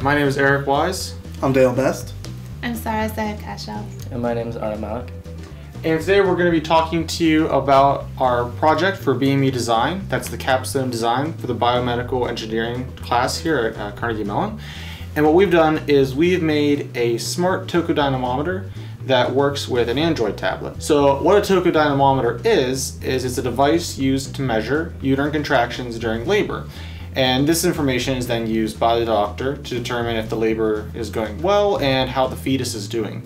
My name is Eric Wise. I'm Dale Best. I'm Sara Kashaf. And my name is Arnob Mallick. And today we're going to be talking to you about our project for BME Design. That's the capstone design for the biomedical engineering class here at Carnegie Mellon. And what we've done is we've made a smart tocodynamometer that works with an Android tablet. So what a tocodynamometer is it's a device used to measure uterine contractions during labor. And this information is then used by the doctor to determine if the labor is going well and how the fetus is doing.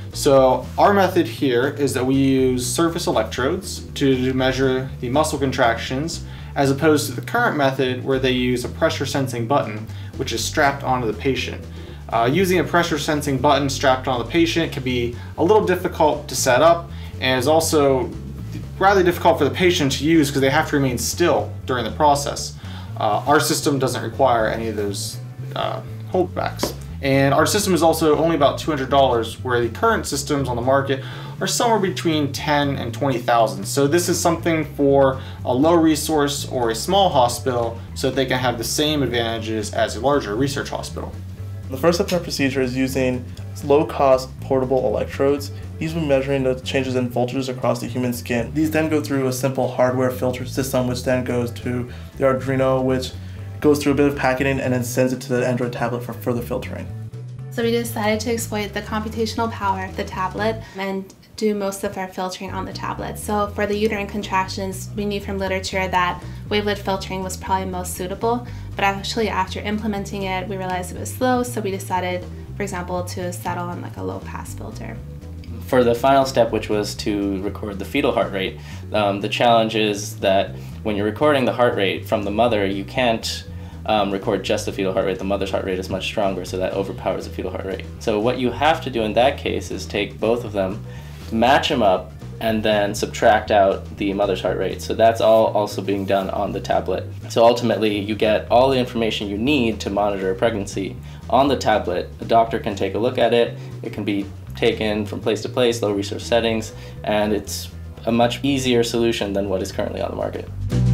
So our method here is that we use surface electrodes to measure the muscle contractions, as opposed to the current method where they use a pressure sensing button which is strapped onto the patient. Using a pressure sensing button strapped on the patient can be a little difficult to set up, and is also rather difficult for the patient to use because they have to remain still during the process. Our system doesn't require any of those holdbacks. And our system is also only about $200, where the current systems on the market are somewhere between $10,000 and $20,000. So this is something for a low resource or a small hospital so that they can have the same advantages as a larger research hospital. The first step in our procedure is using low-cost portable electrodes. These will be measuring the changes in voltages across the human skin. These then go through a simple hardware filter system, which then goes to the Arduino, which goes through a bit of packaging and then sends it to the Android tablet for further filtering. So we decided to exploit the computational power of the tablet and do most of our filtering on the tablet. So for the uterine contractions, we knew from literature that wavelet filtering was probably most suitable, but actually after implementing it, we realized it was slow, so we decided, for example, to settle on like a low pass filter. For the final step, which was to record the fetal heart rate, the challenge is that when you're recording the heart rate from the mother, you can't record just the fetal heart rate. The mother's heart rate is much stronger, so that overpowers the fetal heart rate. So what you have to do in that case is take both of them, match them up, and then subtract out the mother's heart rate. So that's all also being done on the tablet. So ultimately, you get all the information you need to monitor a pregnancy on the tablet. The doctor can take a look at it. It can be taken from place to place, low resource settings, and it's a much easier solution than what is currently on the market.